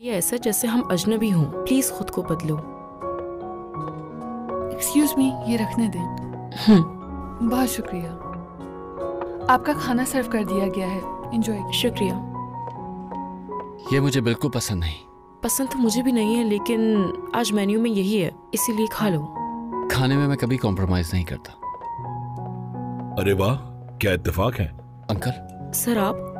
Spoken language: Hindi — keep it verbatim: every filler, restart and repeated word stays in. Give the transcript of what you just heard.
ये ऐसा जैसे हम अजनबी हों। प्लीज खुद को बदलो। एक्सक्यूज मी, ये रखने दें। हम्म। बहुत शुक्रिया। आपका खाना सर्व कर दिया गया है, एंजॉय। शुक्रिया। ये मुझे बिल्कुल पसंद नहीं। पसंद तो मुझे भी नहीं है, लेकिन आज मेन्यू में यही है, इसीलिए खा लो। खाने में मैं कभी कॉम्प्रोमाइज नहीं करता। अरे वाह, क्या इत्तेफाक है। अंकल। सर आप